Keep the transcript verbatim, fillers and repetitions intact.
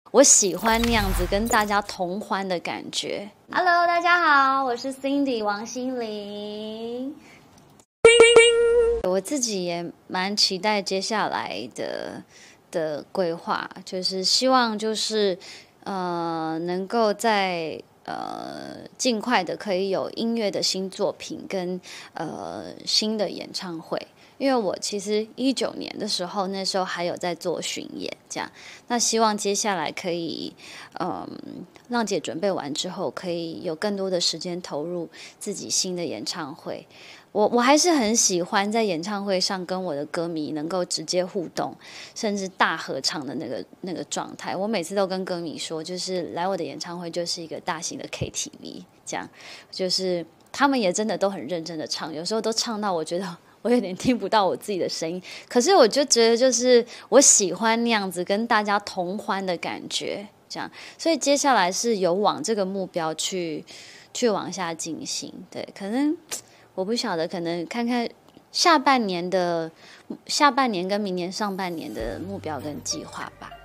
我喜欢那样子跟大家同欢的感觉。Hello， 大家好，我是 Cindy 王心凌。我自己也蛮期待接下来的的规划，就是希望就是呃能够在呃尽快的可以有音乐的新作品跟呃新的演唱会。因为我其实一九年的时候，那时候还有在做巡演，这样。那希望接下来可以，嗯，浪姐准备完之后，可以有更多的时间投入自己新的演唱会。我我还是很喜欢在演唱会上跟我的歌迷能够直接互动，甚至大合唱的那个那个状态。我每次都跟歌迷说，就是来我的演唱会就是一个大型的 K T V， 这样，就是他们也真的都很认真的唱，有时候都唱到我觉得我有点听不到我自己的声音，可是我就觉得就是我喜欢那样子跟大家同欢的感觉，这样，所以接下来是有往这个目标去去往下进行。对，可能我不晓得，可能看看下半年的下半年跟明年上半年的目标跟计划吧。